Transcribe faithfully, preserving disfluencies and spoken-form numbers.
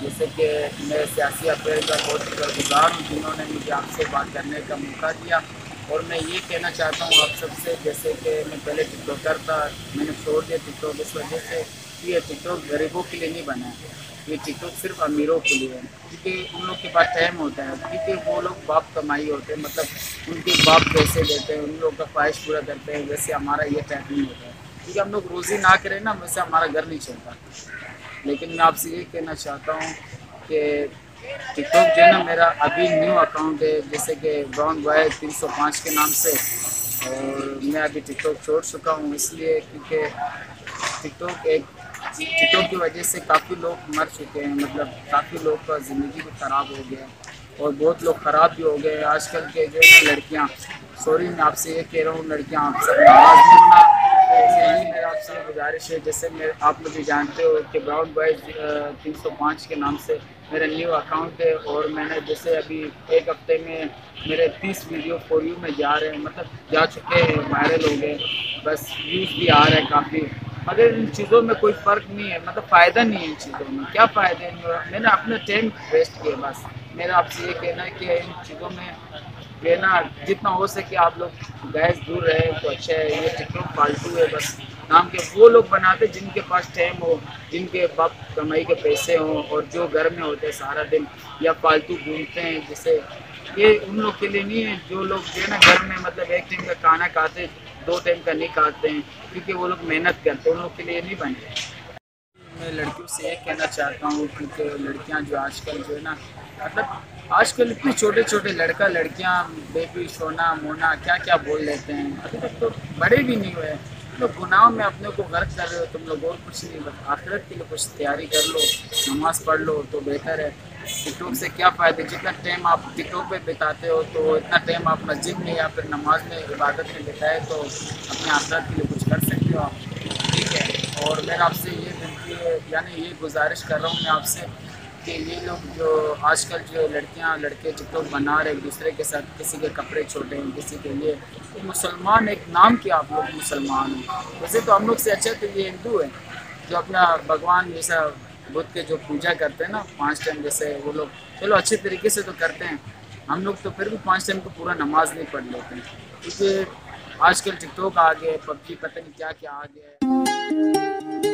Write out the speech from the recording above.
जैसे कि मैं सियासी अफेयर का बहुत शुक्रगुजार हूँ जिन्होंने मुझे आपसे बात करने का मौका दिया। और मैं ये कहना चाहता हूँ आप सबसे, जैसे कि मैं पहले टिकटॉकर था, मैंने छोड़ दिया टिकटॉक इस वजह से कि ये टिकटॉक गरीबों के लिए नहीं बना है, ये टिकटॉक सिर्फ अमीरों के लिए है। क्योंकि उन लोग के पास टाइम होता है, क्योंकि वो लोग बाप कमाई होते हैं, मतलब उनके बाप पैसे देते हैं, उन लोग का ख्वाहिश पूरा करते हैं। वैसे हमारा ये टाइम नहीं होता है, क्योंकि हम लोग रोज़ी ना करें ना, वैसे हमारा घर नहीं चलता। लेकिन मैं आपसे ये कहना चाहता हूँ कि टिकटॉक जो है ना, मेरा अभी न्यू अकाउंट है, जैसे कि ब्राउन बॉय तीन सौ पाँच के नाम से। और मैं अभी टिकटॉक छोड़ चुका हूँ इसलिए क्योंकि टिकटॉक एक टिकटॉक की वजह से काफ़ी लोग मर चुके हैं, मतलब काफ़ी लोग का ज़िंदगी भी ख़राब हो गया और बहुत लोग ख़राब भी हो गए। आजकल के जो है ना लड़कियाँ, सॉरी मैं आपसे ये कह रहा हूँ, लड़कियाँ आप सब नाराज़ नहीं होना, तो यही मेरा आपसे गुजारिश है। जैसे मैं, आप मुझे जानते हो कि ब्राउन बॉय तीन सौ पाँच के नाम से मेरा न्यू अकाउंट है। और मैंने जैसे अभी एक हफ्ते में मेरे तीस वीडियो फॉर यू में जा रहे हैं, मतलब जा चुके हैं, वायरल हो गए, बस व्यूज़ भी आ रहे हैं काफ़ी। मगर इन चीज़ों में कोई फ़र्क नहीं है, मतलब फ़ायदा नहीं है इन चीज़ों में, क्या फ़ायदे हैं, मैंने अपना टाइम वेस्ट किया बस। मेरा आपसे ये कहना है कि इन चीज़ों में ये ना जितना हो सके आप लोग गैस दूर रहे तो अच्छा है। ये टिकटॉक फालतू है, बस नाम के वो लोग बनाते जिनके पास टाइम हो, जिनके बाप कमाई के पैसे हों और जो घर में होते हैं सारा दिन या फालतू घूमते हैं, जैसे ये उन लोग के लिए नहीं है। जो लोग जो है ना घर में मतलब एक टाइम का खाना खाते, दो टाइम का नहीं खाते हैं, क्योंकि वो लोग मेहनत करते हैं, उन लोग के लिए नहीं बने। मैं लड़कियों से ये कहना चाहता हूँ, क्योंकि लड़कियाँ जो आजकल जो है ना, मतलब आजकल इतने छोटे छोटे लड़का लड़कियाँ बेबी सोना मोना क्या क्या बोल लेते हैं, अभी तक तो बड़े भी नहीं हुए। तो गुनाह में अपने को गर्क कर रहे हो तुम लोग, और कुछ नहीं, बस आखिरत के लिए कुछ तैयारी कर लो, नमाज़ पढ़ लो तो बेहतर है। टिकटॉक से क्या फ़ायदा, जितना टाइम आप टिकटॉक पे बिताते हो तो इतना टाइम आप मस्जिद में या फिर नमाज में इबादत में बिताए तो अपने आखिरत के लिए कुछ कर सकते हो आप, ठीक है। और मैं आपसे ये विनती है, यानी ये गुजारिश कर रहा हूँ मैं आपसे कि ये लोग जो आजकल जो लड़कियां लड़के टिकटॉक बना रहे एक दूसरे के साथ, किसी के कपड़े छोटे हैं किसी के लिए, तो मुसलमान एक नाम के आप लोग मुसलमान हैं, वैसे तो हम लोग से अच्छा तो ये हिंदू है जो अपना भगवान जैसा बुद्ध के जो पूजा करते हैं ना पाँच टाइम, जैसे वो लोग चलो अच्छे तरीके से तो करते हैं। हम लोग तो फिर भी पाँच टाइम को पूरा नमाज नहीं पढ़ लेते हैं, क्योंकि आजकल टिकटॉक आ गया, पबजी पता नहीं क्या क्या आ गया है।